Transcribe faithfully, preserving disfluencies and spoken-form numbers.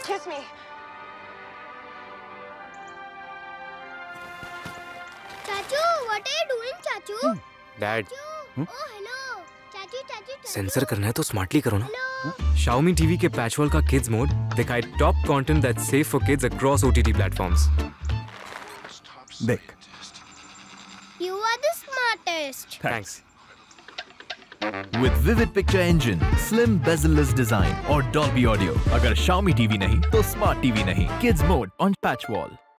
Kiss me. Chachu, what are you doing, Chachu? Hmm. Dad. Hmm? Oh, hello. Chachu, Chachu, Chachu. Censor करना है तो smartly करो ना. Hello. Xiaomi T V के PatchWall का kids mode दिखाए top content that's safe for kids across O T T platforms. देख. You are the smartest. Thanks. With Vivid Picture Engine, slim bezel-less design और Dolby Audio. अगर Xiaomi T V नहीं तो Smart T V नहीं. Kids Mode on Patchwall.